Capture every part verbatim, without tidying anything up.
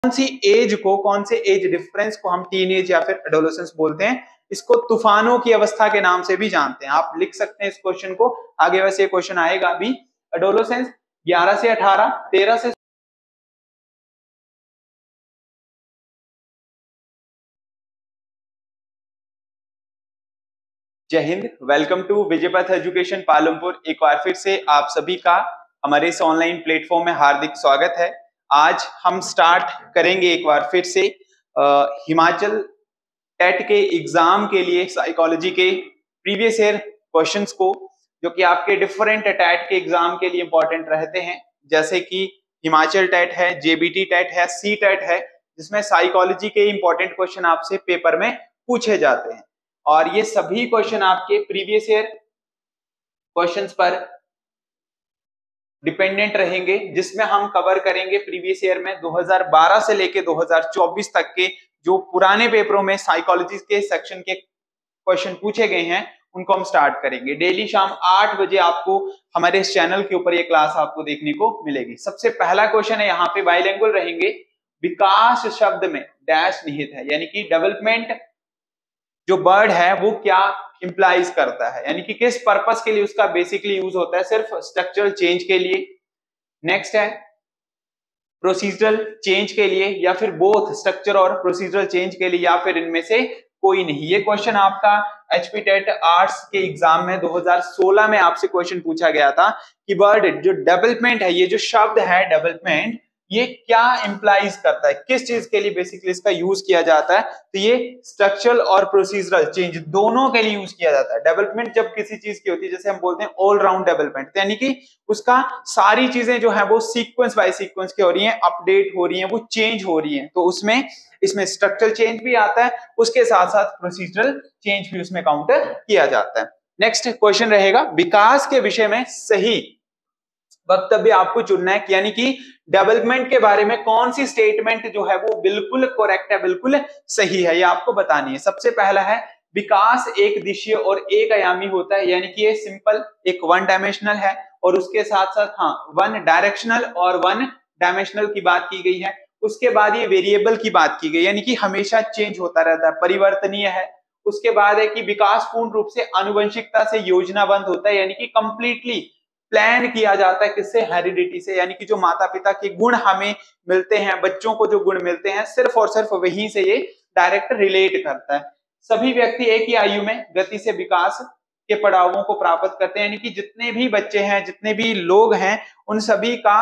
कौन सी एज को, कौन से एज डिफरेंस को हम टीन एज या फिर एडोलेसेंस बोलते हैं। इसको तूफानों की अवस्था के नाम से भी जानते हैं। आप लिख सकते हैं इस क्वेश्चन को, आगे वैसे क्वेश्चन आएगा अभी। एडोलेसेंस ग्यारह से अठारह, तेरह से जय Hind, welcome to Vijaypath education Palampur. एक बार फिर से आप सभी का हमारे इस ऑनलाइन प्लेटफॉर्म में हार्दिक स्वागत है। आज हम स्टार्ट करेंगे एक बार फिर से आ, हिमाचल टेट के एग्जाम के लिए साइकोलॉजी के प्रीवियस ईयर क्वेश्चंस को, जो कि आपके डिफरेंट टेट के एग्जाम के लिए इंपॉर्टेंट रहते हैं, जैसे कि हिमाचल टेट है, जेबीटी टेट है, सी टेट है, जिसमें साइकोलॉजी के इंपॉर्टेंट क्वेश्चन आपसे पेपर में पूछे जाते हैं। और ये सभी क्वेश्चन आपके प्रीवियस ईयर क्वेश्चंस पर डिपेंडेंट रहेंगे, जिसमें हम कवर करेंगे प्रीवियस ईयर में दो हज़ार बारह से लेके दो हज़ार चौबीस तक के जो पुराने पेपरों में साइकोलॉजी के सेक्शन के क्वेश्चन पूछे गए हैं, उनको हम स्टार्ट करेंगे। डेली शाम आठ बजे आपको हमारे इस चैनल के ऊपर ये क्लास आपको देखने को मिलेगी। सबसे पहला क्वेश्चन है, यहाँ पे बाइलिंगुअल रहेंगे। विकास शब्द में डैश निहित है, यानी कि डेवलपमेंट जो वर्ड है वो क्या इंप्लाइज करता है, यानी कि किस पर्पस के लिए उसका बेसिकली यूज होता है, सिर्फ स्ट्रक्चरल चेंज के लिए। नेक्स्ट है प्रोसीजरल चेंज के लिए, या फिर बोथ स्ट्रक्चर और प्रोसीजरल चेंज के लिए, या फिर इनमें से कोई नहीं। ये क्वेश्चन आपका एचपी टेट आर्ट्स के एग्जाम में दो हज़ार सोलह में आपसे क्वेश्चन पूछा गया था कि वर्ड जो डेवलपमेंट है, ये जो शब्द है डेवलपमेंट, ये क्या इंप्लाइज करता है, किस चीज के लिए बेसिकली इसका यूज किया जाता है। तो ये स्ट्रक्चरल और प्रोसीजरल चेंज दोनों के लिए यूज किया जाता है। डेवलपमेंट जब किसी चीज की होती है, जैसे हम बोलते हैं ऑल राउंड डेवलपमेंट, यानी कि उसका सारी चीजें जो है वो सीक्वेंस बाय सीक्वेंस के हो रही हैं, अपडेट हो रही हैं, वो चेंज हो रही हैं, तो उसमें इसमें स्ट्रक्चरल चेंज भी आता है, उसके साथ साथ प्रोसीजरल चेंज भी उसमें काउंटर किया जाता है। नेक्स्ट क्वेश्चन रहेगा, विकास के विषय में सही वक्तव्य आपको चुनना है, यानी कि डेवलपमेंट के बारे में कौन सी स्टेटमेंट जो है वो बिल्कुल करेक्ट है, बिल्कुल सही है, ये आपको बतानी है। सबसे पहला है, विकास एक दिशीय और एक आयामी होता है, यानी कि ये सिंपल एक वन डायमेंशनल है, और उसके साथ साथ हाँ वन डायरेक्शनल और वन डायमेंशनल की बात की गई है। उसके बाद ये वेरिएबल की बात की गई, यानी कि हमेशा चेंज होता रहता है, परिवर्तनीय है। उसके बाद है कि विकास पूर्ण रूप से आनुवंशिकता से योजनाबद्ध होता है, यानी कि कंप्लीटली प्लान किया जाता है, किससे, हेरिडिटी से, यानी कि जो माता पिता के गुण हमें मिलते हैं, बच्चों को जो गुण मिलते हैं, सिर्फ और सिर्फ वहीं से ये डायरेक्ट रिलेट करता है। सभी व्यक्ति एक ही आयु में गति से विकास के पड़ावों को प्राप्त करते हैं, यानी कि जितने भी बच्चे हैं, जितने भी लोग हैं, उन सभी का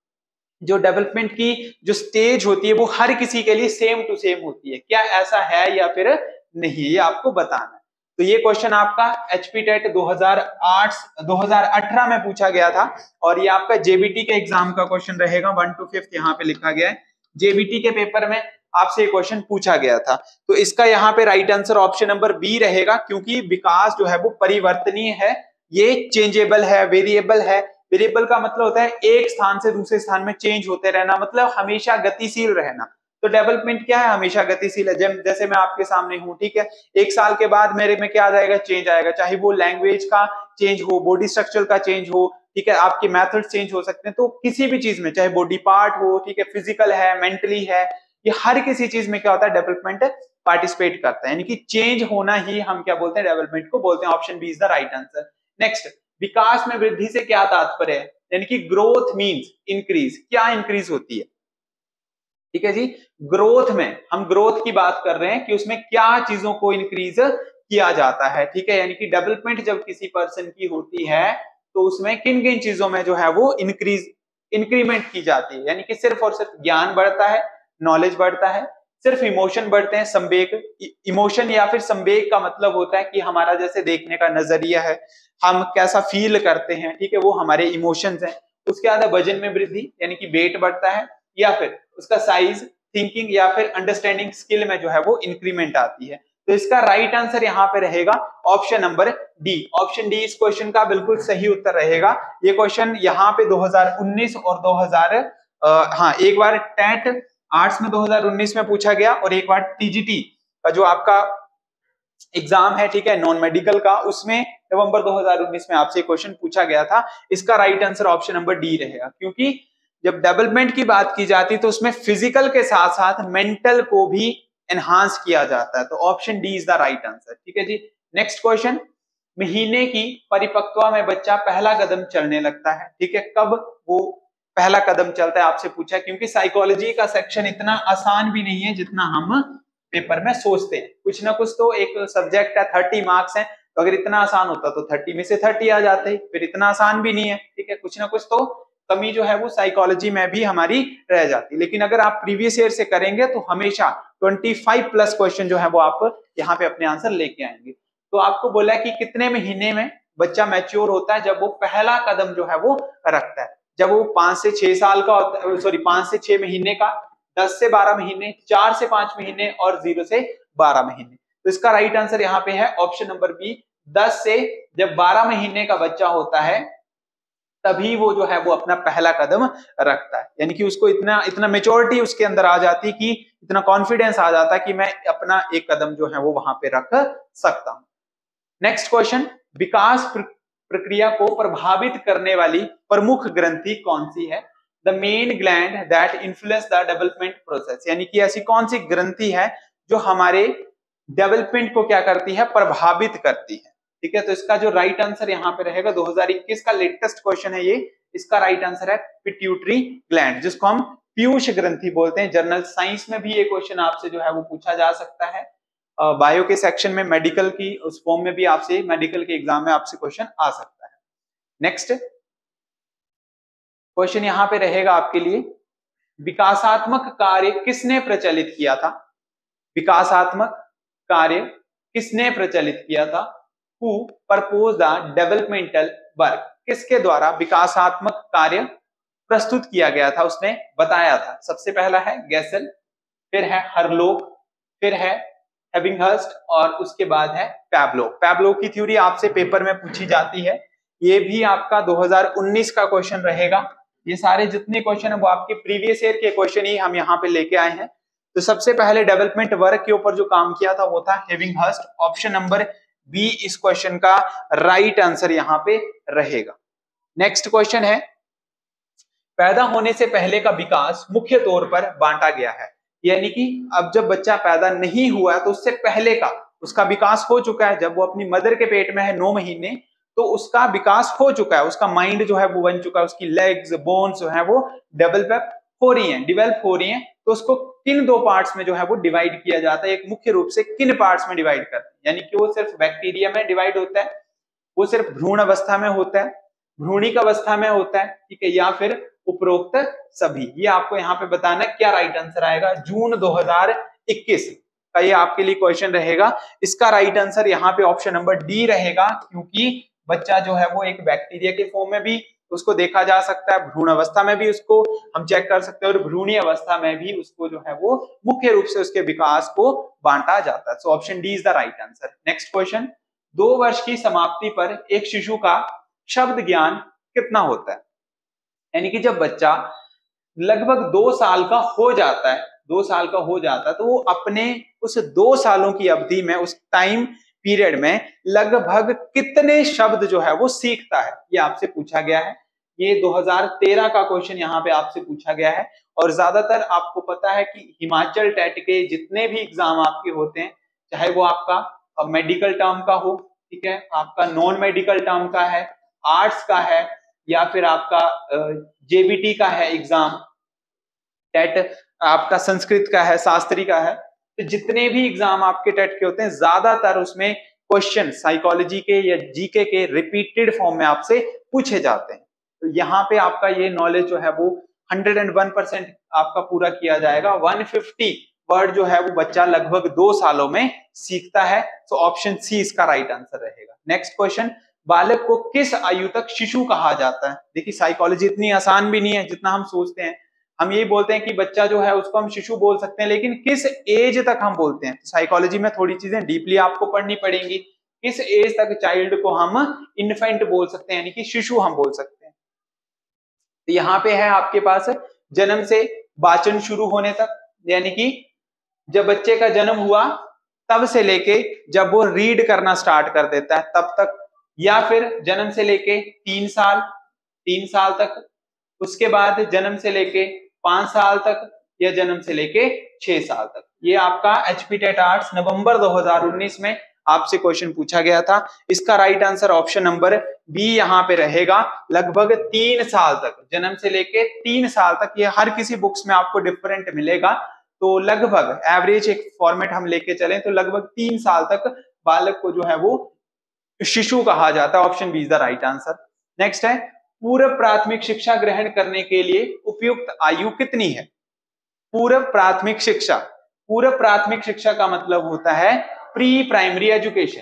जो डेवलपमेंट की जो स्टेज होती है वो हर किसी के लिए सेम टू सेम होती है। क्या ऐसा है या फिर नहीं, ये आपको बताना है। तो ये क्वेश्चन आपका एचपी टेट दो हज़ार आठ दो हज़ार अठारह में पूछा गया था, और ये आपका जेबीटी के एग्जाम का क्वेश्चन रहेगा। वन टू फिफ्थ यहाँ पे लिखा गया है, जेबीटी के पेपर में आपसे ये क्वेश्चन पूछा गया था। तो इसका यहाँ पे right answer option number B रहेगा, क्योंकि विकास जो है वो परिवर्तनीय है, ये चेंजेबल है, वेरिएबल है। वेरिएबल का मतलब होता है एक स्थान से दूसरे स्थान में चेंज होते रहना, मतलब हमेशा गतिशील रहना। तो डेवलपमेंट क्या है, हमेशा गतिशील है। जैसे मैं आपके सामने हूं, ठीक है, एक साल के बाद मेरे में क्या आ जाएगा, चेंज आएगा, चाहे वो लैंग्वेज का चेंज हो, बॉडी स्ट्रक्चर का चेंज हो, ठीक है, आपके मेथड चेंज हो सकते हैं। तो किसी भी चीज में, चाहे बॉडी पार्ट हो, ठीक है, फिजिकल है, मेंटली है, ये हर किसी चीज में क्या होता है, डेवलपमेंट पार्टिसिपेट करता है, यानी कि चेंज होना ही हम क्या बोलते हैं, डेवलपमेंट को बोलते हैं। Option B is the right answer. Next, विकास में वृद्धि से क्या तात्पर्य है, यानी कि ग्रोथ मींस इंक्रीज, क्या इंक्रीज होती है, ठीक है जी। ग्रोथ में हम ग्रोथ की बात कर रहे हैं कि उसमें क्या चीजों को इंक्रीज किया जाता है, ठीक है, यानी कि डेवलपमेंट जब किसी पर्सन की होती है तो उसमें किन किन चीजों में जो है वो इंक्रीज इंक्रीमेंट की जाती है, यानी कि सिर्फ और सिर्फ ज्ञान बढ़ता है, नॉलेज बढ़ता है, सिर्फ इमोशन बढ़ते हैं, संवेग, इमोशन या फिर संवेग का मतलब होता है कि हमारा जैसे देखने का नजरिया है, हम कैसा फील करते हैं, ठीक है, वो हमारे इमोशंस हैं। उसके बाद वजन में वृद्धि, यानी कि वेट बढ़ता है, या फिर उसका साइज, थिंकिंग या फिर अंडरस्टैंडिंग स्किल में जो है वो इंक्रीमेंट आती है। तो इसका राइट आंसर यहाँ पे रहेगा option number D. Option D इस क्वेश्चन का बिल्कुल सही उत्तर रहेगा। ये क्वेश्चन यहाँ पे दो हज़ार उन्नीस और दो हज़ार हाँ एक बार टेट आर्ट्स में दो हज़ार उन्नीस में पूछा गया, और एक बार टीजीटी का जो आपका एग्जाम है, ठीक है, नॉन मेडिकल का, उसमें नवंबर दो हज़ार उन्नीस में आपसे क्वेश्चन पूछा गया था। इसका right answer option number D रहेगा, क्योंकि जब डेवलपमेंट की बात की जाती है तो उसमें फिजिकल के साथ साथ मेंटल को भी एनहांस किया जाता है। तो option D is the right answer. ठीक है जी। नेक्स्ट क्वेश्चन, महीने की परिपक्वता में बच्चा पहला कदम चलने लगता है। ठीक है, कब वो पहला कदम चलता है आपसे पूछा, क्योंकि साइकोलॉजी का सेक्शन इतना आसान भी नहीं है जितना हम पेपर में सोचते हैं। कुछ ना कुछ तो एक सब्जेक्ट है, थर्टी मार्क्स है, तो अगर इतना आसान होता तो थर्टी में से थर्टी आ जाते, फिर इतना आसान भी नहीं है। ठीक है, कुछ ना कुछ तो कमी जो है वो साइकोलॉजी में भी हमारी रह जाती। लेकिन अगर आप प्रीवियस ईयर से करेंगे तो हमेशा पच्चीस प्लस क्वेश्चन जो है वो आप यहाँ पे अपने आंसर लेके आएंगे। तो आपको बोला है कि कितने महीने में बच्चा मैच्योर होता है, जब वो पहला कदम जो है वो रखता है। जब वो पांच से छह साल का होता है, सॉरी पांच से छह महीने का, दस से बारह महीने, चार से पांच महीने और जीरो से बारह महीने। तो इसका राइट आंसर यहाँ पे है ऑप्शन नंबर बी। दस से जब बारह महीने का बच्चा होता है तभी वो जो है वो अपना पहला कदम रखता है, यानी कि उसको इतना इतना मेच्योरिटी उसके अंदर आ जाती है कि इतना कॉन्फिडेंस आ जाता है कि मैं अपना एक कदम जो है वो वहां पे रख सकता हूं। नेक्स्ट क्वेश्चन, विकास प्रक्रिया को प्रभावित करने वाली प्रमुख ग्रंथि कौन सी है? The main gland that influence the development process, यानी कि ऐसी कौन सी ग्रंथि है जो हमारे डेवलपमेंट को क्या करती है, प्रभावित करती है। ठीक है, तो इसका जो राइट आंसर यहाँ पे रहेगा, दो हज़ार इक्कीस का लेटेस्ट क्वेश्चन है ये, इसका राइट आंसर है पिट्यूटरी ग्लैंड, जिसको हम पीयूष ग्रंथि बोलते हैं। जनरल साइंस में भी ये क्वेश्चन आपसे जो है वो पूछा जा सकता है, बायो के सेक्शन में, मेडिकल की उस फॉर्म में भी आपसे, मेडिकल के एग्जाम में आपसे क्वेश्चन आ सकता है। नेक्स्ट क्वेश्चन यहाँ पे रहेगा आपके लिए, विकासात्मक कार्य किसने प्रचलित किया था? विकासात्मक कार्य किसने प्रचलित किया था? Who proposed the developmental work, किसके द्वारा विकासात्मक कार्य प्रस्तुत किया गया था, उसने बताया था? सबसे पहला है गैसल, फिर है हरलोक, फिर है एबिंगहर्स्ट और उसके बाद है पैब्लो। पैब्लो की थ्योरी आपसे पेपर में पूछी जाती है, ये भी आपका दो हज़ार उन्नीस का क्वेश्चन रहेगा। ये सारे जितने क्वेश्चन है वो आपके प्रीवियस ईयर के क्वेश्चन ही हम यहाँ पे लेके आए हैं। तो सबसे पहले डेवलपमेंट वर्क के ऊपर जो काम किया था वो था एबिंगहर्स्ट। ऑप्शन नंबर बी इस क्वेश्चन का राइट आंसर यहाँ पे रहेगा। नेक्स्ट क्वेश्चन है, पैदा होने से पहले का विकास मुख्य तौर पर बांटा गया है, यानी कि अब जब बच्चा पैदा नहीं हुआ है तो उससे पहले का उसका विकास हो चुका है। जब वो अपनी मदर के पेट में है नौ महीने तो उसका विकास हो चुका है, उसका माइंड जो है वो बन चुका है, उसकी लेग्स बोन्स जो है वो डेवलप हो रही हैं, डेवलप हो रही हैं। तो उसको किन दो पार्ट्स में जो है वो डिवाइड किया जाता है, एक मुख्य रूप से किन पार्ट्स में डिवाइड करते हैं, यानी कि वो सिर्फ बैक्टीरिया में डिवाइड होता है, वो सिर्फ भ्रूण अवस्था में होता है, भ्रूणिक अवस्था में होता है, ठीक है, या फिर उपरोक्त सभी। ये आपको यहाँ पे बताना है। क्या राइट आंसर आएगा? जून दो हज़ार इक्कीस का ये आपके लिए क्वेश्चन रहेगा। इसका राइट आंसर यहाँ पे ऑप्शन नंबर डी रहेगा, क्योंकि बच्चा जो है वो एक बैक्टीरिया के फॉर्म में भी उसको देखा जा सकता है, भ्रूण अवस्था में भी उसको हम चेक कर सकते हैं और भ्रूणी अवस्था में भी उसको जो है वो मुख्य रूप से उसके विकास को बांटा जाता है। So option D is the right answer. Next question, दो वर्ष की समाप्ति पर एक शिशु का शब्द ज्ञान कितना होता है? यानी कि जब बच्चा लगभग दो साल का हो जाता है, दो साल का हो जाता है तो वो अपने उस दो सालों की अवधि में, उस टाइम पीरियड में लगभग कितने शब्द जो है वो सीखता है, ये आपसे पूछा गया है। ये दो हज़ार तेरह का क्वेश्चन यहाँ पे आपसे पूछा गया है। और ज्यादातर आपको पता है कि हिमाचल टेट के जितने भी एग्जाम आपके होते हैं, चाहे वो आपका मेडिकल टर्म का हो, ठीक है, आपका नॉन मेडिकल टर्म का है, आर्ट्स का है, या फिर आपका जेबीटी का है एग्जाम, टेट आपका संस्कृत का है, शास्त्री का है, तो जितने भी एग्जाम आपके टेट के होते हैं ज्यादातर उसमें क्वेश्चन साइकोलॉजी के या जीके के रिपीटेड फॉर्म में आपसे पूछे जाते हैं। तो यहाँ पे आपका ये नॉलेज जो है वो एक सौ एक परसेंट आपका पूरा किया जाएगा। एक सौ पचास वर्ड जो है वो बच्चा लगभग दो सालों में सीखता है। तो ऑप्शन सी इसका राइट आंसर रहेगा। नेक्स्ट क्वेश्चन, बालक को किस आयु तक शिशु कहा जाता है? देखिए साइकोलॉजी इतनी आसान भी नहीं है जितना हम सोचते हैं। हम यही बोलते हैं कि बच्चा जो है उसको हम शिशु बोल सकते हैं, लेकिन किस एज तक हम बोलते हैं? साइकोलॉजी में थोड़ी चीजें डीपली आपको पढ़नी पड़ेंगी। किस एज तक चाइल्ड को हम इन्फेंट बोल सकते हैं, यानी कि शिशु हम बोल सकते हैं? तो यहाँ पे है आपके पास जन्म से वाचन शुरू होने तक, यानी कि जब बच्चे का जन्म हुआ तब से लेके जब वो रीड करना स्टार्ट कर देता है तब तक, या फिर जन्म से लेके तीन साल तीन साल तक, उसके बाद जन्म से लेके पांच साल तक या जन्म से लेके छह साल तक। ये आपका एचपी टेट आर्ट्स नवंबर दो हज़ार उन्नीस में आपसे क्वेश्चन पूछा गया था। इसका right answer option number B यहाँ पे रहेगा, लगभग तीन साल तक, जन्म से लेके तीन साल तक। ये हर किसी बुक्स में आपको डिफरेंट मिलेगा, तो लगभग एवरेज एक फॉर्मेट हम लेके चलें तो लगभग तीन साल तक बालक को जो है वो शिशु कहा जाता है। Option B is the right answer. Next है, पूर्व प्राथमिक शिक्षा ग्रहण करने के लिए उपयुक्त आयु कितनी है? पूर्व प्राथमिक शिक्षा, पूर्व प्राथमिक शिक्षा का मतलब होता है pre primary education.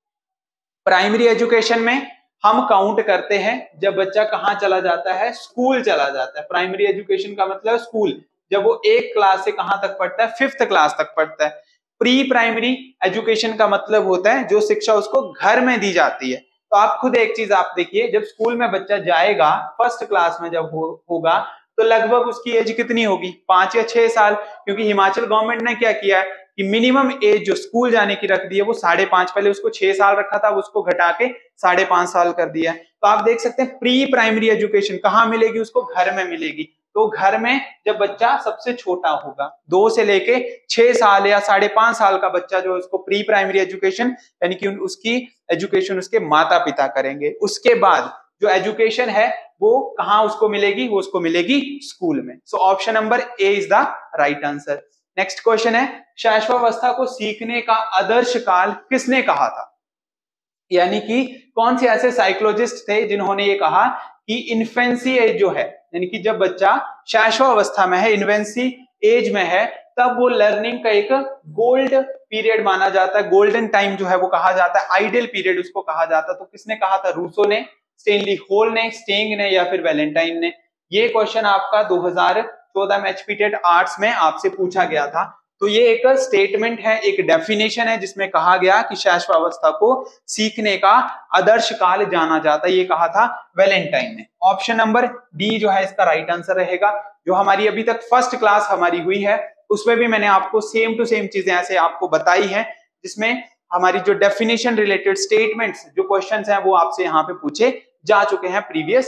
Primary education में हम काउंट करते हैं जब बच्चा कहां चला जाता है, स्कूल चला जाता है। प्राइमरी एजुकेशन का मतलब स्कूल, जब वो एक क्लास से कहां तक पढ़ता है, फिफ्थ क्लास तक पढ़ता है। प्री प्राइमरी एजुकेशन का मतलब होता है जो शिक्षा उसको घर में दी जाती है। तो आप खुद एक चीज आप देखिए, जब स्कूल में बच्चा जाएगा फर्स्ट क्लास में जब हो, होगा तो लगभग उसकी एज कितनी होगी, पांच या छह साल। क्योंकि हिमाचल गवर्नमेंट ने क्या किया है कि मिनिमम एज जो स्कूल जाने की रख दी है वो साढ़े पांच, पहले उसको छह साल रखा था, उसको घटा के साढ़े पांच साल कर दिया है। तो आप देख सकते हैं प्री प्राइमरी एजुकेशन कहाँ मिलेगी, उसको घर में मिलेगी। तो घर में जब बच्चा सबसे छोटा होगा, दो से लेके छह साल या साढ़े पांच साल का बच्चा जो है उसको प्री प्राइमरी एजुकेशन यानी कि उसकी एजुकेशन उसके माता पिता करेंगे। उसके बाद जो एजुकेशन है वो कहां उसको मिलेगी, वो उसको मिलेगी स्कूल में। So option number A is the right answer. Next question है, शैशवावस्था को सीखने का आदर्श काल किसने कहा था? यानी कि कौन से ऐसे साइकोलॉजिस्ट थे जिन्होंने ये कहा कि इन्फेंसी एज जो है, यानी कि जब बच्चा शैशवावस्था में है, इन्फेंसी एज में है, तब वो लर्निंग का एक गोल्ड पीरियड माना जाता है, गोल्डन टाइम जो है वो कहा जाता है, आइडियल पीरियड उसको कहा जाता है। तो किसने कहा था? रूसो ने, स्टेनली होल ने, स्टेंग ने या फिर वैलेंटाइन ने? ये क्वेश्चन आपका दो हज़ार चौदह में एचपी टेट आर्ट्स में आपसे पूछा गया था। तो ये एक स्टेटमेंट है, एक डेफिनेशन है जिसमें कहा गया कि शैशवावस्था को सीखने का आदर्श काल जाना जाता है, ये कहा था वैलेंटाइन ने। ऑप्शन नंबर डी जो है इसका राइट आंसर रहेगा। जो हमारी अभी तक फर्स्ट क्लास हमारी हुई है उसमें भी मैंने आपको सेम टू सेम चीजें ऐसे आपको बताई हैं, जिसमें हमारी जो डेफिनेशन रिलेटेड स्टेटमेंट्स जो क्वेश्चंस हैं वो आपसे यहाँ पे पूछे जा चुके हैं प्रीवियस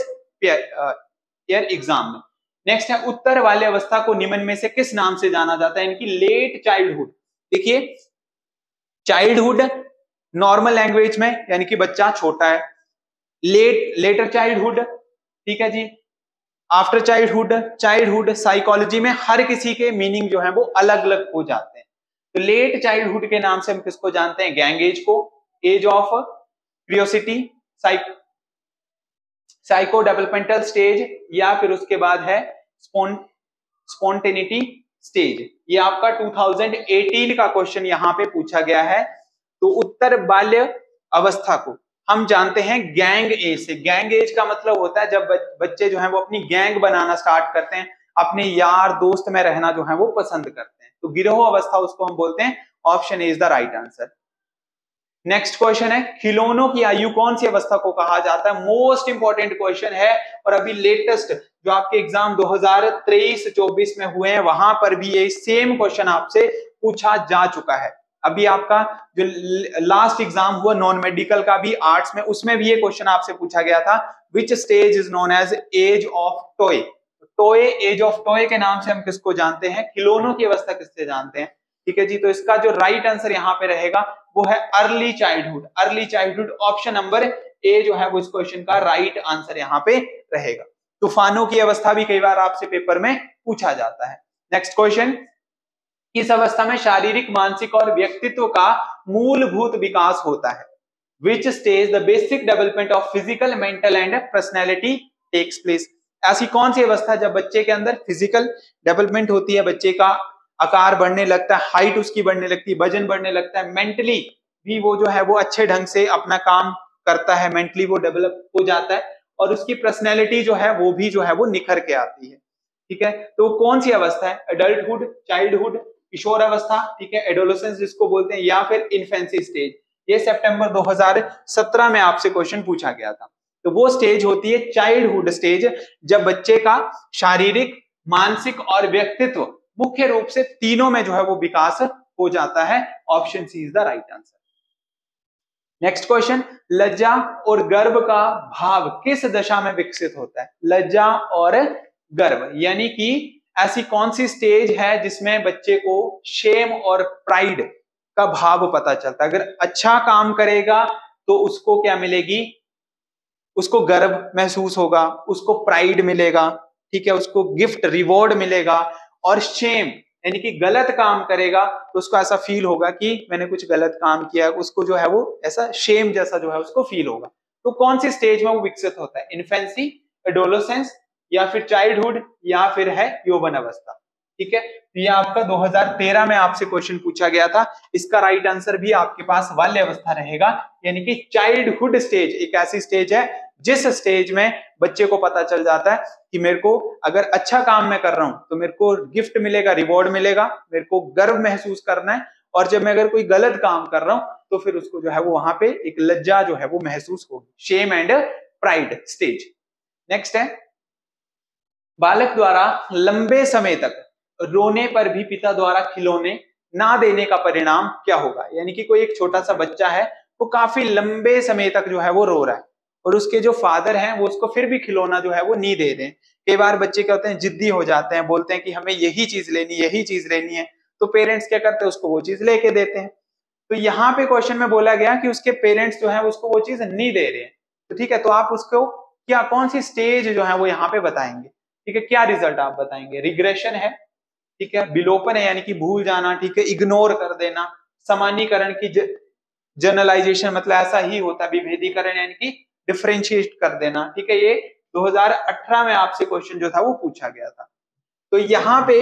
ईयर एग्जाम में। नेक्स्ट है, उत्तर वाले अवस्था को निम्न में से किस नाम से जाना जाता है? इनकी लेट चाइल्डहुड। देखिए, चाइल्डहुड नॉर्मल लैंग्वेज में यानी कि बच्चा छोटा है, लेट लेटर चाइल्डहुड, ठीक है जी, आफ्टर चाइल्डहुड, चाइल्डहुड। साइकोलॉजी में हर किसी के मीनिंग जो है वो अलग अलग हो जाते हैं। तो लेट चाइल्डहुड के नाम से हम किसको जानते हैं? गैंग एज को, age of curiosity, psycho developmental stage, या फिर उसके बाद है स्पॉन्टेनिटी स्टेज। ये आपका दो हज़ार अठारह का क्वेश्चन यहाँ पे पूछा गया है। तो उत्तर बाल्य अवस्था को हम जानते हैं गैंग एज से। गैंग एज का मतलब होता है जब बच्चे जो हैं वो अपनी गैंग बनाना स्टार्ट करते हैं, अपने यार दोस्त में रहना जो है वो पसंद करते हैं। तो गिरोह अवस्था उसको हम बोलते हैं। Option A is the right answer. Next question है, खिलौनों की आयु कौन सी अवस्था को कहा जाता है? मोस्ट इंपॉर्टेंट क्वेश्चन है, और अभी लेटेस्ट जो आपके एग्जाम दो हज़ार तेईस चौबीस में हुए हैं वहां पर भी ये सेम क्वेश्चन आपसे पूछा जा चुका है। अभी आपका जो लास्ट एग्जाम हुआ नॉन मेडिकल का भी आर्ट्स में, उसमें भी ये क्वेश्चन आपसे पूछा गया था, which stage is known as age of toy. Toy, age of toy के नाम से हम किसको जानते हैं? खिलौनों की अवस्था किससे जानते हैं? ठीक है जी, तो इसका जो राइट आंसर यहाँ पे रहेगा वो है early childhood. Early childhood, option number A जो है वो इस क्वेश्चन का राइट आंसर यहाँ पे रहेगा। तूफानों की अवस्था भी कई बार आपसे पेपर में पूछा जाता है। नेक्स्ट क्वेश्चन, किस अवस्था में शारीरिक, मानसिक और व्यक्तित्व का मूलभूत विकास होता है? Which stage the basic development of physical, mental and personality takes place. ऐसी कौन सी अवस्था जब बच्चे के अंदर फिजिकल डेवलपमेंट होती है, बच्चे का आकार बढ़ने लगता है, हाइट उसकी बढ़ने लगती है, वजन बढ़ने लगता है, मेंटली भी वो जो है वो अच्छे ढंग से अपना काम करता है, मेंटली वो डेवलप हो जाता है, और उसकी पर्सनैलिटी जो है वो भी जो है वो निखर के आती है। ठीक है, तो कौन सी अवस्था है? एडल्टहुड, चाइल्डहुड, किशोर अवस्था, ठीक है, एडोलेसेंस जिसको बोलते हैं, या फिर इन्फेंसी स्टेज। ये सितंबर दो हज़ार सत्रह में आपसे क्वेश्चन पूछा गया था। तो वो स्टेज होती है चाइल्डहुड स्टेज, जब बच्चे का शारीरिक, मानसिक और व्यक्तित्व मुख्य रूप से तीनों में जो है वो विकास हो जाता है। Option C is the right answer. Next question, लज्जा और गर्व का भाव किस दशा में विकसित होता है? लज्जा और गर्व यानी कि ऐसी कौन सी स्टेज है जिसमें बच्चे को शेम और प्राइड का भाव पता चलता है? अगर अच्छा काम करेगा तो उसको क्या मिलेगी? उसको गर्व महसूस होगा, उसको प्राइड मिलेगा, ठीक है, उसको गिफ्ट रिवॉर्ड मिलेगा। और शेम यानी कि गलत काम करेगा तो उसको ऐसा फील होगा कि मैंने कुछ गलत काम किया, उसको जो है वो ऐसा शेम जैसा जो है उसको फील होगा। तो कौन सी स्टेज में वो विकसित होता है? इन्फेंसी, एडोलेसेंस, या फिर चाइल्डहुड, या फिर है यौवन अवस्था। ठीक है, तो ये आपका दो हज़ार तेरह में आपसे क्वेश्चन पूछा गया था। इसका राइट आंसर भी आपके पास बाल्य अवस्था रहेगा, यानी कि चाइल्डहुड स्टेज एक ऐसी स्टेज है जिस स्टेज में बच्चे को पता चल जाता है कि मेरे को अगर अच्छा काम मैं कर रहा हूं तो मेरे को गिफ्ट मिलेगा, रिवॉर्ड मिलेगा, मेरे को गर्व महसूस करना है। और जब मैं अगर कोई गलत काम कर रहा हूं तो फिर उसको जो है वो वहां पे एक लज्जा जो है वो महसूस होगी, shame and pride stage. Next है, बालक द्वारा लंबे समय तक रोने पर भी पिता द्वारा खिलौने ना देने का परिणाम क्या होगा? यानी कि कोई एक छोटा सा बच्चा है वो काफी लंबे समय तक जो है वो रो रहा है और उसके जो फादर हैं वो उसको फिर भी खिलौना जो है वो नहीं दे रहे। कई बार बच्चे क्या होते हैं, जिद्दी हो जाते हैं, बोलते हैं कि हमें यही चीज लेनी यही चीज लेनी है, तो पेरेंट्स क्या करते हैं, उसको वो चीज लेके देते हैं। तो यहाँ पे क्वेश्चन में बोला गया कि उसके पेरेंट्स जो है उसको वो चीज नहीं दे रहे हैं। तो ठीक है, तो आप उसको क्या कौन सी स्टेज जो है वो यहाँ पे बताएंगे? ठीक है, क्या रिजल्ट आप बताएंगे? रिग्रेशन है, ठीक है, विलोपन है यानी कि भूल जाना, ठीक है, इग्नोर कर देना, सामान्यीकरण की जनरलाइजेशन मतलब ऐसा ही होता है, विभेदीकरण यानी कि डिफरेंशिएट कर देना। ठीक है, ये दो हज़ार अठारह में आपसे क्वेश्चन जो था वो पूछा गया था। तो यहाँ पे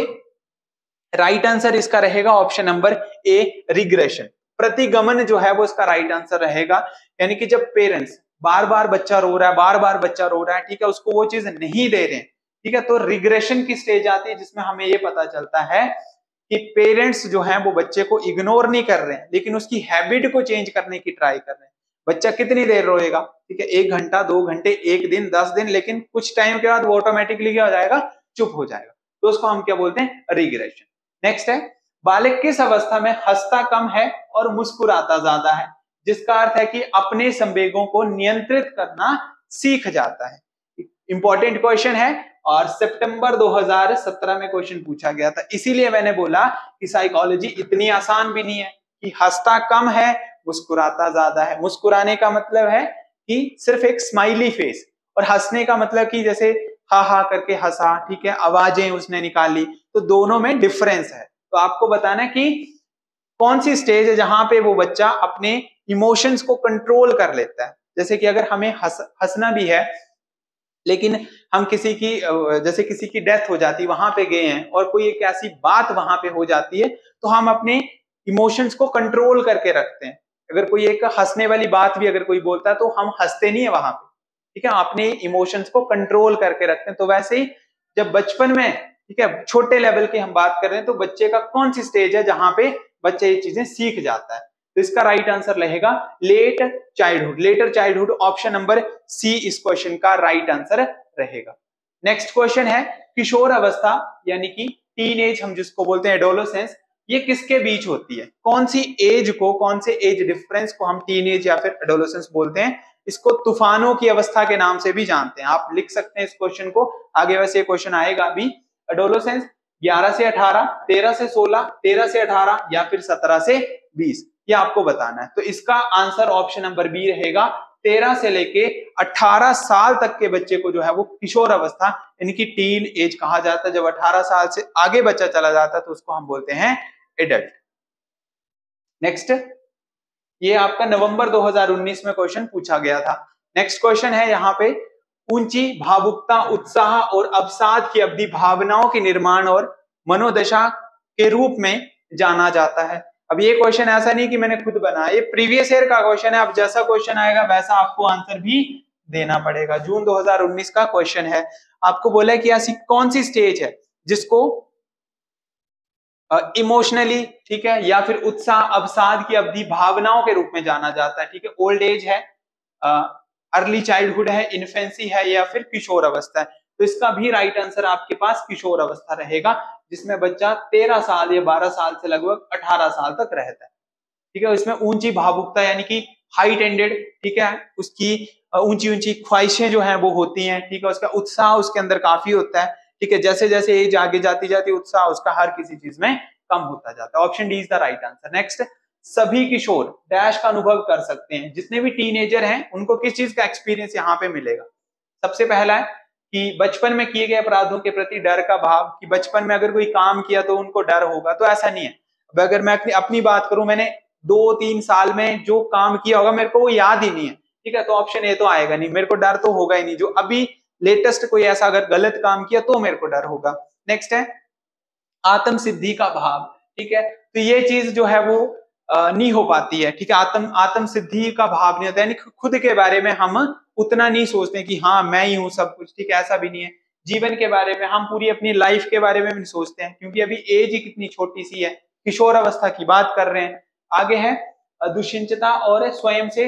राइट आंसर इसका रहेगा ऑप्शन नंबर ए, रिग्रेशन। प्रतिगमन जो है वो इसका राइट आंसर रहेगा, यानी कि जब पेरेंट्स बार बार बच्चा रो रहा है, बार बार बच्चा रो रहा है, ठीक है, उसको वो चीज नहीं दे रहे हैं, ठीक है, तो रिग्रेशन की स्टेज आती है जिसमें हमें ये पता चलता है कि पेरेंट्स जो हैं वो बच्चे को इग्नोर नहीं कर रहे हैं लेकिन उसकी हैबिट को चेंज करने की ट्राई कर रहे हैं। बच्चा कितनी देर रोएगा? ठीक है, एक घंटा, दो घंटे, एक दिन, दस दिन, लेकिन कुछ टाइम के बाद वो ऑटोमेटिकली क्या हो जाएगा? चुप हो जाएगा। तो उसको हम क्या बोलते हैं? रिग्रेशन। नेक्स्ट है, बालक किस अवस्था में हंसता कम है और मुस्कुराता ज्यादा है? जिसका अर्थ है कि अपने संवेगों को नियंत्रित करना सीख जाता है। इंपॉर्टेंट क्वेश्चन है और सितंबर दो हज़ार सत्रह में क्वेश्चन पूछा गया था। इसीलिए मैंने बोला कि साइकोलॉजी इतनी आसान भी नहीं है कि हंसता कम है मुस्कुराता ज्यादा है। मुस्कुराने का मतलब है कि सिर्फ एक स्माइली फेस, और हंसने का मतलब कि जैसे हा हा करके हंसा, ठीक है, आवाजें उसने निकाली, तो दोनों में डिफरेंस है। तो आपको बताना है कि कौन सी स्टेज है जहां पे वो बच्चा अपने इमोशंस को कंट्रोल कर लेता है। जैसे कि अगर हमें हंस हंसना भी है लेकिन हम किसी की जैसे किसी की डेथ हो जाती है, वहां पे गए हैं और कोई एक ऐसी बात वहां पे हो जाती है तो हम अपने इमोशंस को कंट्रोल करके रखते हैं। अगर कोई एक हंसने वाली बात भी अगर कोई बोलता है तो हम हंसते नहीं है वहां पे, ठीक है, अपने इमोशंस को कंट्रोल करके रखते हैं। तो वैसे ही जब बचपन में, ठीक है, छोटे लेवल की हम बात कर रहे हैं, तो बच्चे का कौन सी स्टेज है जहां पे बच्चा ये चीजें सीख जाता है? तो इसका राइट आंसर रहेगा late childhood. Later childhood, option number C इस क्वेश्चन का राइट आंसर रहेगा। नेक्स्ट क्वेश्चन है, किशोर अवस्था यानी कि टीन एज हम जिसको बोलते हैं, एडोलेसेंस, ये किसके बीच होती है? कौन सी एज को, कौन से एज डिफरेंस को हम टीन एज या फिर एडोलेसेंस बोलते हैं? इसको तूफानों की अवस्था के नाम से भी जानते हैं। आप लिख सकते हैं इस क्वेश्चन को, आगे वैसे क्वेश्चन आएगा भी। एडोलेसेंस ग्यारह से अठारह, तेरह से सोलह, तेरह से अठारह या फिर सत्रह से बीस, ये आपको बताना है। तो इसका आंसर ऑप्शन नंबर बी रहेगा, तेरह से लेके अठारह साल तक के बच्चे को जो है वो किशोर अवस्था यानी कि टीन एज कहा जाता है। जब अठारह साल से आगे बच्चा चला जाता है तो उसको हम बोलते हैं एडल्ट। नेक्स्ट, ये आपका नवंबर दो हज़ार उन्नीस में क्वेश्चन पूछा गया था। नेक्स्ट क्वेश्चन है यहाँ पे, ऊंची भावुकता, उत्साह और अवसाद की अवधि भावनाओं के निर्माण और मनोदशा के रूप में जाना जाता है। अब ये क्वेश्चन ऐसा नहीं कि मैंने खुद बनाया, ये प्रीवियस ईयर का क्वेश्चन है। अब जैसा क्वेश्चन आएगा वैसा आपको आंसर भी देना पड़ेगा। जून दो हज़ार उन्नीस का क्वेश्चन है। आपको बोला है कि ऐसी कौन सी स्टेज है जिसको इमोशनली, uh, ठीक है, या फिर उत्साह अवसाद की अवधि भावनाओं के रूप में जाना जाता है। ठीक है, ओल्ड एज है, अर्ली uh, चाइल्डहुड है, इन्फेंसी है, या फिर किशोर अवस्था है। तो इसका भी राइट आंसर आपके पास किशोर अवस्था रहेगा, जिसमें बच्चा तेरह साल या बारह साल से लगभग अठारह साल तक रहता है। ठीक है, इसमें ऊंची भावुकता यानी कि हाई टेंडेड, ठीक है, उसकी ऊंची ऊंची ख्वाहिशें जो हैं वो होती हैं, ठीक है, उसका उत्साह उसके अंदर काफी होता है, ठीक है, जैसे जैसे एज आगे जाती जाती है उत्साह उसका हर किसी चीज में कम होता जाता है। Option D is the right answer. Next, सभी किशोर डैश का अनुभव कर सकते हैं। जितने भी टीनेजर हैं उनको किस चीज का एक्सपीरियंस यहाँ पे मिलेगा? सबसे पहला है कि बचपन में किए गए अपराधों के प्रति डर का भाव, कि बचपन में अगर कोई काम किया तो उनको डर होगा, तो ऐसा नहीं है। अब अगर मैं अपनी बात करूं, मैंने दो तीन साल में जो काम किया होगा मेरे को वो याद ही नहीं है, ठीक है, तो ऑप्शन ए तो आएगा नहीं, मेरे को डर तो होगा ही नहीं। जो अभी लेटेस्ट कोई ऐसा अगर गलत काम किया तो मेरे को डर होगा। नेक्स्ट है आत्म सिद्धि का भाव, ठीक है, तो ये चीज जो है वो नहीं हो पाती है, ठीक है, आत्म आत्म सिद्धि का भाव नहीं होता, यानी खुद के बारे में हम उतना नहीं सोचते कि हाँ मैं ही हूँ सब कुछ, ठीक है, ऐसा भी नहीं है। जीवन के बारे में हम पूरी अपनी लाइफ के बारे में भी सोचते हैं, क्योंकि अभी एज ही कितनी छोटी सी है, किशोर अवस्था की बात कर रहे हैं। आगे है दुश्चिंतता और स्वयं से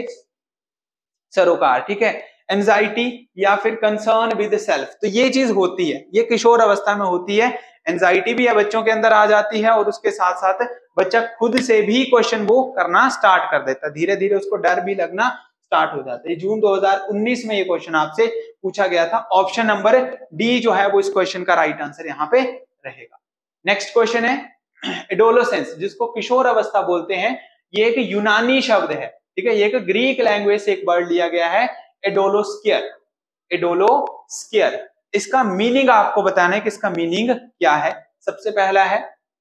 सरोकार, ठीक है, एंजाइटी या फिर कंसर्न विद सेल्फ, तो ये चीज होती है, ये किशोर अवस्था में होती है। एंजाइटी भी है बच्चों के अंदर आ जाती है, और उसके साथ साथ बच्चा खुद से भी क्वेश्चन वो करना स्टार्ट कर देता है, धीरे धीरे उसको डर भी लगना स्टार्ट हो जाता है। जून दो हज़ार उन्नीस में ये क्वेश्चन आपसे पूछा गया था। ऑप्शन नंबर डी जो है वो इस क्वेश्चन का राइट आंसर यहाँ पे रहेगा। नेक्स्ट क्वेश्चन है एडोलोसेंस, जिसको किशोर अवस्था बोलते हैं, ये एक यूनानी शब्द है, ठीक है, ये एक ग्रीक लैंग्वेज से एक वर्ड लिया गया है, एडोलोस्कियर, एडोलोस्कियर। इसका मीनिंग आपको बताना है कि इसका मीनिंग क्या है। सबसे पहला है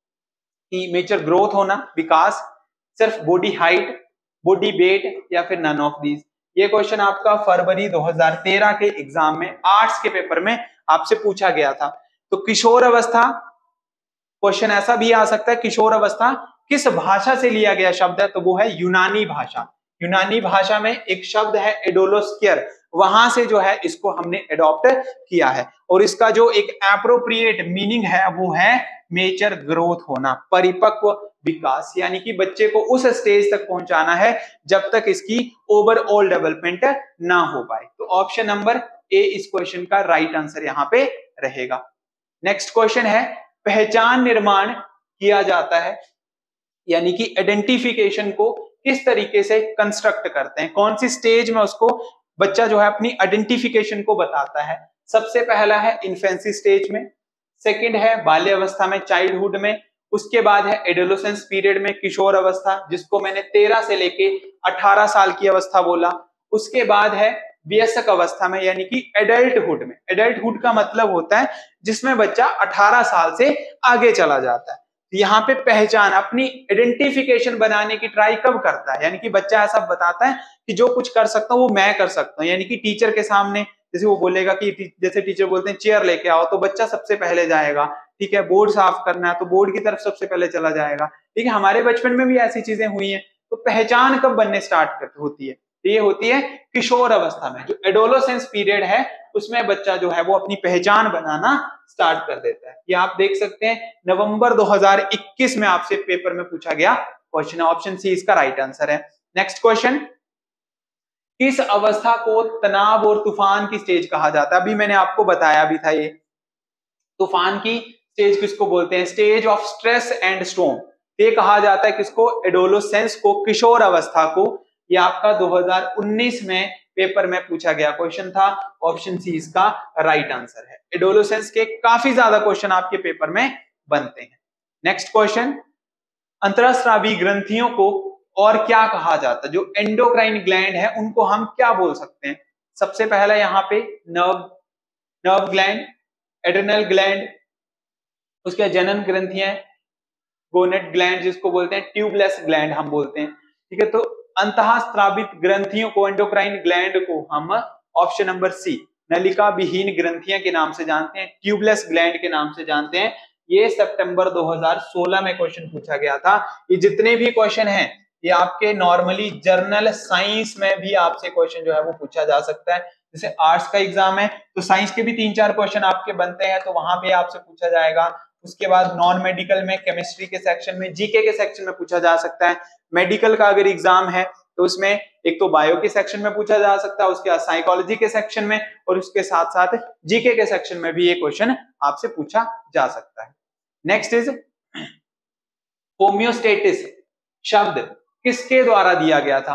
कि मेजर ग्रोथ होना, विकास, सिर्फ बॉडी हाइट, बॉडी वेट, या फिर नन ऑफ दीज। ये क्वेश्चन आपका फरवरी दो हज़ार तेरह के एग्जाम में आर्ट्स के पेपर में आपसे पूछा गया था। तो किशोर अवस्था, क्वेश्चन ऐसा भी आ सकता है किशोर अवस्था किस भाषा से लिया गया शब्द है, तो वो है यूनानी भाषा। यूनानी भाषा में एक शब्द है एडोलोस्कियर, वहां से जो है इसको हमने एडॉप्ट किया है, और इसका जो एक एप्रोप्रिएट मीनिंग है वो है मेचर ग्रोथ होना, परिपक्व विकास, यानी कि बच्चे को उस स्टेज तक पहुंचाना है जब तक इसकी ओवरऑल डेवलपमेंट ना हो पाए। तो ऑप्शन नंबर ए इस क्वेश्चन का राइट आंसर यहाँ पे रहेगा। नेक्स्ट क्वेश्चन है पहचान निर्माण किया जाता है, यानी कि आइडेंटिफिकेशन को किस तरीके से कंस्ट्रक्ट करते हैं, कौन सी स्टेज में उसको बच्चा जो है अपनी आइडेंटिफिकेशन को बताता है। सबसे पहला है इन्फेंसी स्टेज में, सेकंड है बाल्य अवस्था में, चाइल्डहुड में, उसके बाद है एडोलेसेंस पीरियड में, किशोर अवस्था, जिसको मैंने तेरह से लेके अठारह साल की अवस्था बोला, उसके बाद है वयस्क अवस्था में, यानी कि एडल्टहुड में। एडल्टहुड का मतलब होता है जिसमें बच्चा अठारह साल से आगे चला जाता है। यहाँ पे पहचान, अपनी आइडेंटिफिकेशन बनाने की ट्राई कब करता है, यानी कि बच्चा ऐसा बताता है कि जो कुछ कर सकता हूँ वो मैं कर सकता हूँ, यानी कि टीचर के सामने जैसे वो बोलेगा कि जैसे टीचर बोलते हैं चेयर लेके आओ, तो बच्चा सबसे पहले जाएगा, ठीक है, बोर्ड साफ करना है तो बोर्ड की तरफ सबसे पहले चला जाएगा, ठीक है। हमारे बचपन में भी ऐसी चीजें हुई हैं। तो पहचान कब बनने स्टार्ट होती है, तो ये होती है किशोर अवस्था में। जो एडोलेसेंस पीरियड है उसमें बच्चा जो है वो अपनी पहचान बनाना स्टार्ट कर देता है। ये आप देख सकते हैं नवंबर दो हज़ार इक्कीस में आपसे पेपर में पूछा गया क्वेश्चन है, ऑप्शन सी इसका राइट आंसर है। नेक्स्ट क्वेश्चन, किस अवस्था को तनाव और तूफान की स्टेज कहा जाता है? अभी मैंने आपको बताया भी था, ये तूफान की स्टेज किसको बोलते हैं, stage of stress and storm, ये कहा जाता है किसको, एडोलेसेंस को, किशोर अवस्था को। ये आपका दो हज़ार उन्नीस में पेपर में पूछा गया क्वेश्चन था, ऑप्शन सी इसका राइट आंसर है। एडोलेसेंस के काफी ज्यादा क्वेश्चन आपके पेपर में बनते हैं। नेक्स्ट क्वेश्चन, अंतरस्रावी ग्रंथियों को और क्या कहा जाता है? जो एंडोक्राइन ग्लैंड है उनको हम क्या बोल सकते हैं? सबसे पहला यहाँ पे nerve nerve gland, adrenal gland, उसके जनन ग्रंथियां, गोनेट ग्लैंड जिसको बोलते हैं, ट्यूबलेस ग्लैंड हम बोलते हैं, ठीक है। तो अंतःस्रावित ग्रंथियों को, एंडोक्राइन ग्लैंड को हम ऑप्शन नंबर सी नलिका विहीन ग्रंथियां के नाम से जानते हैं, ट्यूबलेस ग्लैंड के नाम से जानते हैं। ये सितंबर दो हज़ार सोलह में क्वेश्चन पूछा गया था। ये जितने भी क्वेश्चन हैं ये आपके नॉर्मली जर्नल साइंस में भी आपसे क्वेश्चन जो है वो पूछा जा सकता है। जैसे आर्ट्स का एग्जाम है तो साइंस के भी तीन चार क्वेश्चन आपके बनते हैं, तो वहां पे आपसे पूछा जाएगा। उसके बाद नॉन मेडिकल में केमिस्ट्री के सेक्शन में, जीके के सेक्शन में पूछा जा सकता है। मेडिकल का अगर एग्जाम है तो उसमें एक तो बायो के सेक्शन में पूछा जा सकता है, उसके बाद साइकोलॉजी के सेक्शन में, और उसके साथ साथ जीके के सेक्शन में भी ये क्वेश्चन आपसे पूछा जा सकता है। नेक्स्ट इज होम्योस्टेटिस शब्द किसके द्वारा दिया गया था?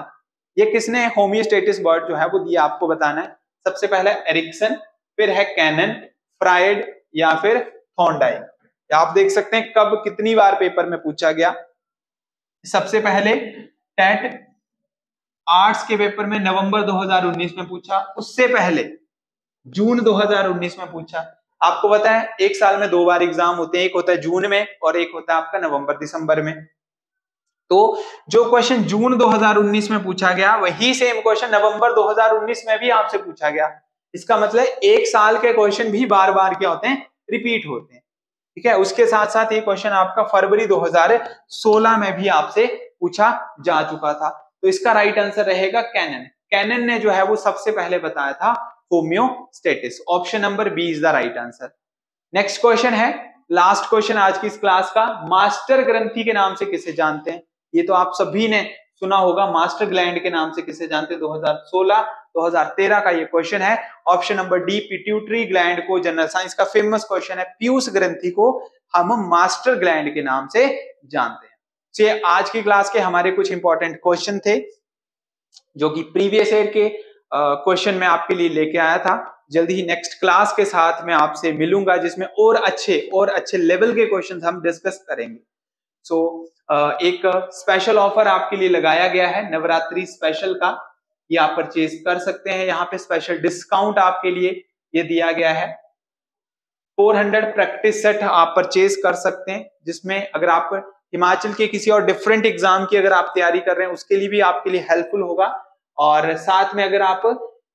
ये किसने होमियोस्टेटिस वर्ड जो है वो दिया आपको बताना है। सबसे पहले एरिक्सन, फिर है कैनन, फ्राइड या फिर थॉर्नडाइक। आप देख सकते हैं कब कितनी बार पेपर में पूछा गया। सबसे पहले टेट आर्ट्स के पेपर में नवंबर दो हज़ार उन्नीस में पूछा, उससे पहले जून दो हज़ार उन्नीस में पूछा। आपको पता है एक साल में दो बार एग्जाम होते हैं, एक होता है जून में और एक होता है आपका नवंबर दिसंबर में। तो जो क्वेश्चन जून दो हज़ार उन्नीस में पूछा गया वही सेम क्वेश्चन नवंबर दो हज़ार उन्नीस में भी आपसे पूछा गया। इसका मतलब एक साल के क्वेश्चन भी बार बार क्या होते हैं, रिपीट होते हैं। ठीक है, उसके साथ साथ ये क्वेश्चन आपका फरवरी दो हज़ार सोलह में भी आपसे पूछा जा चुका था। तो इसका राइट आंसर रहेगा कैनन। कैनन ने जो है वो सबसे पहले बताया था homeostasis. Option number B is the right answer. Next question है, लास्ट क्वेश्चन आज की इस क्लास का, मास्टर ग्रंथि के नाम से किसे जानते हैं? ये तो आप सभी ने सुना होगा, मास्टर ग्लैंड के नाम से किसे जानते हैं? दो हज़ार सोलह दो हज़ार तेरह का ये क्वेश्चन है। Option number D pituitary gland को, जनरल साइंस का फेमस क्वेश्चन है, पीयूष ग्रंथि को हम मास्टर ग्लैंड के नाम से जानते हैं। तो ये आज की क्लास के हमारे कुछ इंपॉर्टेंट क्वेश्चन थे जो कि प्रीवियस ईयर के क्वेश्चन में आपके लिए लेके आया था। जल्दी ही नेक्स्ट क्लास के साथ मैं आपसे मिलूंगा जिसमें और अच्छे और अच्छे लेवल के क्वेश्चन हम डिस्कस करेंगे। सो so, एक स्पेशल ऑफर आपके लिए लगाया गया है नवरात्रि स्पेशल का, ये आप परचेज कर सकते हैं। यहाँ पे स्पेशल डिस्काउंट आपके लिए ये दिया गया है। चार सौ प्रैक्टिस सेट आप परचेज कर सकते हैं, जिसमें अगर आप हिमाचल के किसी और डिफरेंट एग्जाम की अगर आप तैयारी कर रहे हैं उसके लिए भी आपके लिए हेल्पफुल होगा। और साथ में अगर आप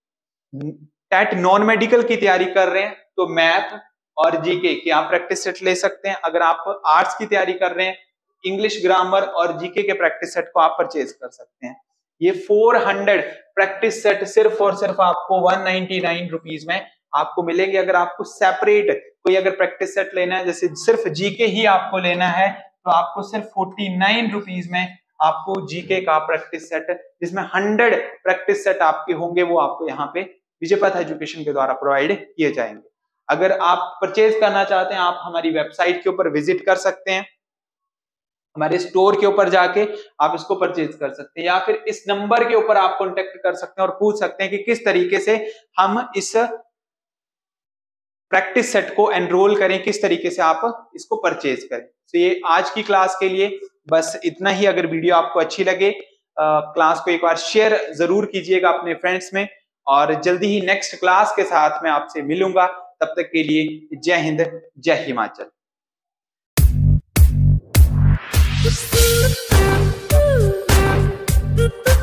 टेट नॉन मेडिकल की तैयारी कर रहे हैं तो मैथ और जीके की आप प्रैक्टिस सेट ले सकते हैं। अगर आप आर्ट्स की तैयारी कर रहे हैं, इंग्लिश ग्रामर और जीके के प्रैक्टिस सेट को आप परचेज कर सकते हैं। ये चार सौ प्रैक्टिस सेट सिर्फ और सिर्फ आपको एक सौ निन्यानवे रुपीस में आपको मिलेंगे। अगर आपको सेपरेट कोई अगर प्रैक्टिस सेट लेना है, जैसे सिर्फ जीके ही आपको लेना है, तो आपको सिर्फ उनचास रुपीस में आपको जीके का प्रैक्टिस सेट, जिसमें सौ प्रैक्टिस सेट आपके होंगे, वो आपको यहाँ पे विजय पथ एजुकेशन के द्वारा प्रोवाइड किए जाएंगे। अगर आप परचेज करना चाहते हैं, आप हमारी वेबसाइट के ऊपर विजिट कर सकते हैं, हमारे स्टोर के ऊपर जाके आप इसको परचेज कर सकते हैं, या फिर इस नंबर के ऊपर आप कांटेक्ट कर सकते हैं और पूछ सकते हैं कि किस तरीके से हम इस प्रैक्टिस सेट को एनरोल करें, किस तरीके से आप इसको परचेज करें। तो ये आज की क्लास के लिए बस इतना ही। अगर वीडियो आपको अच्छी लगे, आ, क्लास को एक बार शेयर जरूर कीजिएगा अपने फ्रेंड्स में, और जल्दी ही नेक्स्ट क्लास के साथ मैं आपसे मिलूंगा। तब तक के लिए जय हिंद, जय Himachal. Ooh, ooh, ooh, ooh.